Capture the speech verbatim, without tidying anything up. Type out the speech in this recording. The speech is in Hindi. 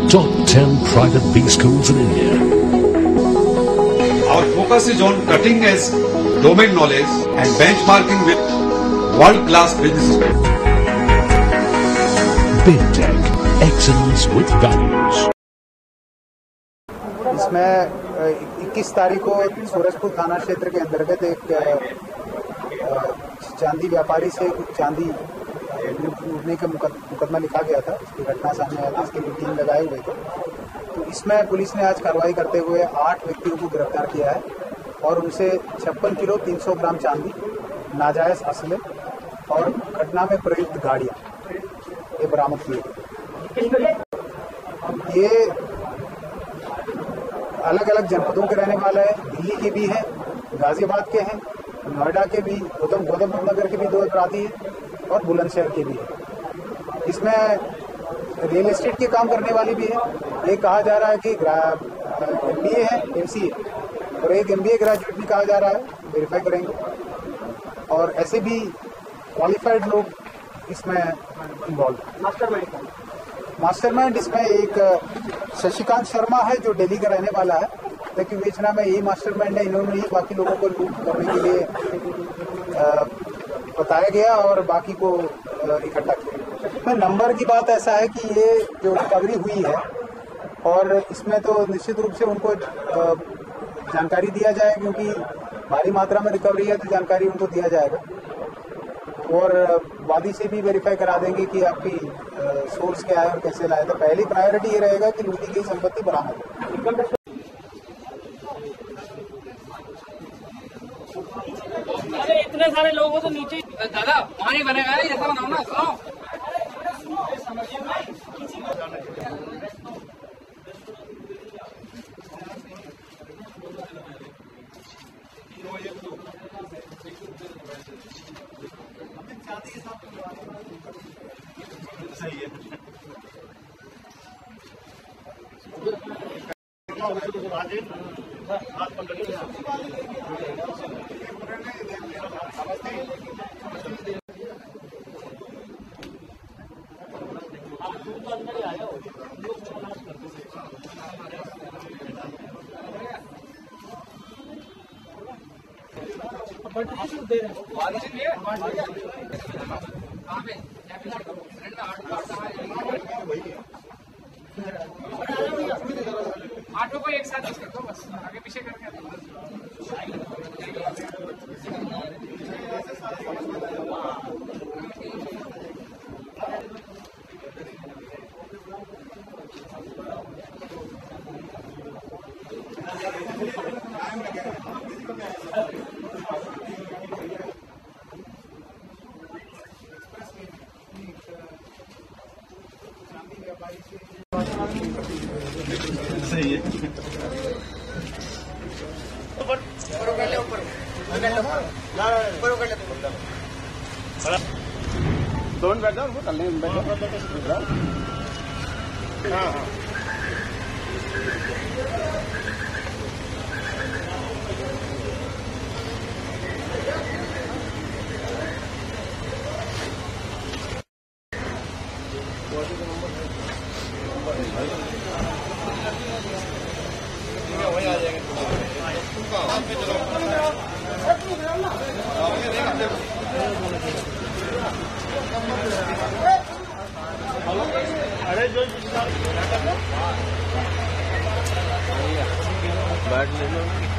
top ten private B schools in India. Our focus is on cutting edge domain knowledge and benchmarking with world-class business. BidTech, excellence with values. इसमें इक्कीस तारीख को सूरजपुर थाना क्षेत्र के अंतर्गत एक चांदी व्यापारी से कुछ चांदी लूटने का मुकदमा लिखा गया था। इसकी घटना सामने आई थी, इसके लिए टीम लगाए हुए थे। तो इसमें पुलिस ने आज कार्रवाई करते हुए आठ व्यक्तियों को गिरफ्तार किया है और उनसे छप्पन किलो तीन सौ ग्राम चांदी, नाजायज असले और घटना में प्रयुक्त गाड़ियाँ ये बरामद किए। ये अलग अलग जनपदों के रहने वाला है, दिल्ली के भी हैं, गाजियाबाद के हैं, नोएडा के भी, गौतम गौतम बुद्ध नगर के भी दो अपराधी हैं और बुलंदशहर के भी हैं। इसमें रियल एस्टेट के काम करने वाली भी है। एक कहा जा रहा है कि एम बी ए है, एम सी ए, और एक एम बी ए ग्रेजुएट भी कहा जा रहा है, वेरीफाई करेंगे। और ऐसे भी क्वालिफाइड लोग इसमें इन्वॉल्व हैं। मास्टरमाइंड मास्टरमाइंड इसमें एक शशिकांत शर्मा है जो दिल्ली का रहने वाला है, लेकिन बेचना में यही मास्टरमाइंड है। इन्होंने ही बाकी लोगों को लूट करने के लिए बताया गया और बाकी को इकट्ठा किया। नंबर की बात ऐसा है कि ये जो रिकवरी हुई है और इसमें तो निश्चित रूप से उनको जानकारी दिया जाए, क्योंकि भारी मात्रा में रिकवरी है तो जानकारी उनको दिया जाएगा और वादी से भी वेरीफाई करा देंगे कि आपकी सोर्स क्या है और कैसे लाए। तो पहली प्रायोरिटी ये रहेगा कि लूटी गई संपत्ति बरामद हो। अरे इतने सारे लोगों तो नीचे दादा पानी बनेगा, ऐसा बनाओ ना। सुनो सही है। आठों को एक साथ कर दो, बस आगे पीछे करके। सही है। दोनों बैठ जाओ, कर लेंगे। हाँ हाँ वही आ जाएंगे। अरे जो बैठ ले